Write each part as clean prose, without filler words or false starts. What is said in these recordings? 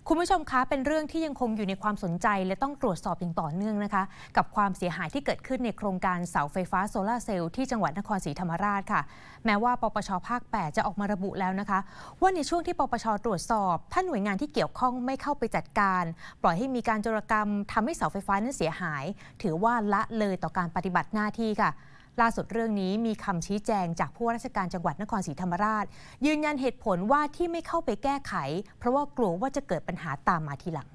คุณผู้ชมคะเป็นเรื่องที่ยังคงอยู่ในความสนใจและต้องตรวจสอบอย่างต่อเนื่องนะคะกับความเสียหายที่เกิดขึ้นในโครงการเสาไฟฟ้าโซลาร์เซลล์ที่จังหวัดนครศรีธรรมราชค่ะแม้ว่าปปช.ภาค 8 จะออกมาระบุแล้วนะคะว่าในช่วงที่ปปช.ตรวจสอบถ้าหน่วยงานที่เกี่ยวข้องไม่เข้าไปจัดการปล่อยให้มีการโจรกรรมทำให้เสาไฟฟ้านั้นเสียหายถือว่าละเลยต่อการปฏิบัติหน้าที่ค่ะล่าสุดเรื่องนี้มีคำชี้แจงจากผู้ว่าราชการจังหวัดนครศรีธรรมราชยืนยันเหตุผลว่าที่ไม่เข้าไปแก้ไขเพราะว่ากลัวว่าจะเกิดปัญหาตามมาทีหลัง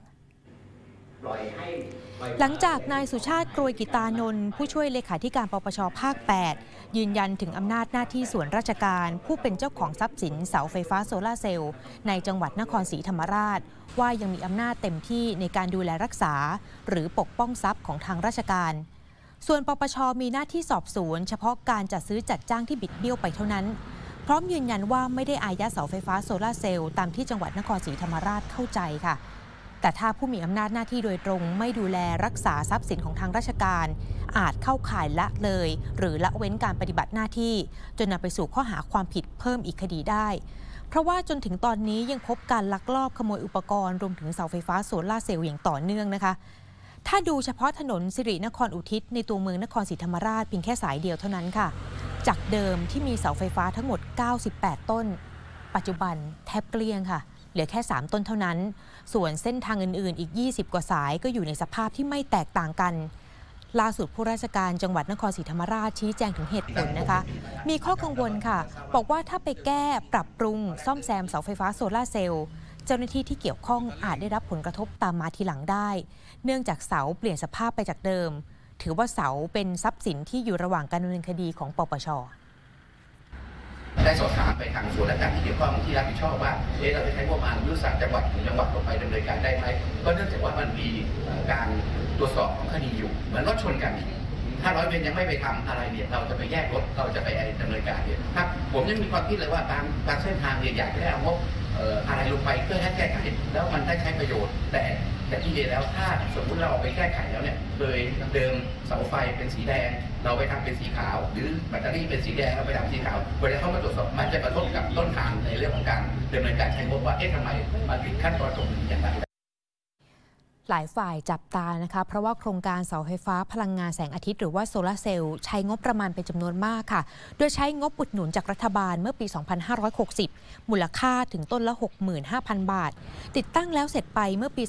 หลังจากนายสุชาติกรวยกิตานนท์ผู้ช่วยเลขาธิการปปช.ภาค 8 ยืนยันถึงอำนาจหน้าที่ส่วนราชการผู้เป็นเจ้าของทรัพย์สินเสาไฟฟ้าโซลาร์เซลล์ในจังหวัดนครศรีธรรมราชว่ายังมีอำนาจเต็มที่ในการดูแลรักษาหรือปกป้องทรัพย์ของทางราชการส่วนปปช.มีหน้าที่สอบสวนเฉพาะการจัดซื้อจัดจ้างที่บิดเบี้ยวไปเท่านั้นพร้อมยืนยันว่าไม่ได้อายัดเสาไฟฟ้าโซลาร์เซลล์ตามที่จังหวัดนครศรีธรรมราชเข้าใจค่ะแต่ถ้าผู้มีอำนาจหน้าที่โดยตรงไม่ดูแลรักษาทรัพย์สินของทางราชการอาจเข้าข่ายละเลยหรือละเว้นการปฏิบัติหน้าที่จนนำไปสู่ข้อหาความผิดเพิ่มอีกคดีได้เพราะว่าจนถึงตอนนี้ยังพบการลักลอบขโมยอุปกรณ์รวมถึงเสาไฟฟ้าโซลาร์เซลล์อย่างต่อเนื่องนะคะถ้าดูเฉพาะถนนสิรินครอุทิศในตัวเมืองนครศรีธรรมราชเพียงแค่สายเดียวเท่านั้นค่ะจากเดิมที่มีเสาไฟฟ้าทั้งหมด98ต้นปัจจุบันแทบเกลี้ยงค่ะเหลือแค่3ต้นเท่านั้นส่วนเส้นทางอื่นๆอีก20กว่าสายก็อยู่ในสภาพที่ไม่แตกต่างกันล่าสุดผู้ราชการจังหวัดนครศรีธรรมราชชี้แจงถึงเหตุผลนะคะมีข้อกังวลค่ะบอกว่าถ้าไปแก้ปรับปรุงซ่อมแซมเสาไฟฟ้าโซลาร์เซลล์เจ้าหน้าที่ที่เกี่ยวข้องอาจได้รับผลกระทบตามมาทีหลังได้เนื่องจากเสาเปลี่ยนสภาพไปจากเดิมถือว่าเสาเป็นทรัพย์สินที่อยู่ระหว่างการดำเนินคดีของปปช. ได้สอบถามไปทางส่วนราชการที่เกี่ยวข้องที่รับผิดชอบว่าเราจะใช้งบประมาณยุทธศาสตร์จังหวัดถึงจังหวัดลงไปดำเนินการได้ไหมก็เนื่องจากว่ามันมีการตรวจสอบของคดีอยู่เหมือนรถชนกันถ้าร้อยเวรยังไม่ไปทำอะไรเนี่ยเราจะไปแยกรถเราจะไปดำเนินการเนี่ยครับผมยังมีความคิดเลยว่าบางเส้นทางเนี่ยอยากจะได้เอางบอะไรลงไปเพื่อให้แก้ไขแล้วมันได้ใช้ประโยชน์แต่ที่เดียวแล้วถ้าสมมติเราเอาไปแก้ไขแล้วเนี่ยโดยเดิมเสาไฟเป็นสีแดงเราไปทำเป็นสีขาวหรือแบตเตอรี่เป็นสีแดงเราไปทำสีขาวเวลาเข้ามาตรวจสอบมันจะกระทบกับต้นทางในเรื่องของการดำเนินการใช้งบว่าทำไมมันผิดขั้นตอนตรงนี้อย่างไรหลายฝ่ายจับตานะคะเพราะว่าโครงการเสาไฟฟ้าพลังงานแสงอาทิตย์หรือว่าโซลาร์เซลล์ใช้งบประมาณเป็นจำนวนมากค่ะโดยใช้งบอุดหนุนจากรัฐบาลเมื่อปี 2560 มูลค่าถึงต้นละ 65,000 บาทติดตั้งแล้วเสร็จไปเมื่อปี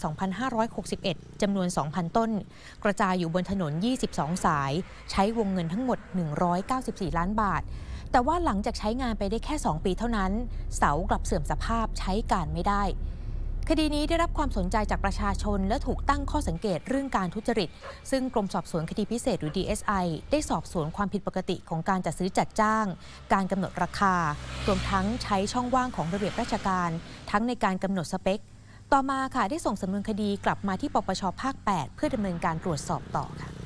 2561 จำนวน 2,000 ต้นกระจายอยู่บนถนน 22 สายใช้วงเงินทั้งหมด 194 ล้านบาทแต่ว่าหลังจากใช้งานไปได้แค่ 2 ปีเท่านั้นเสากลับเสื่อมสภาพใช้การไม่ได้คดีนี้ได้รับความสนใจจากประชาชนและถูกตั้งข้อสังเกตเรื่องการทุจริตซึ่งกรมสอบสวนคดีพิเศษหรือ DSI ได้สอบสวนความผิดปกติของการจัดซื้อจัดจ้างการกำหนดราคารวมทั้งใช้ช่องว่างของระเบียบราชการทั้งในการกำหนดสเปคต่อมาค่ะได้ส่งสำนวนคดีกลับมาที่ปปช.ภาค 8 เพื่อดำเนินการตรวจสอบต่อค่ะ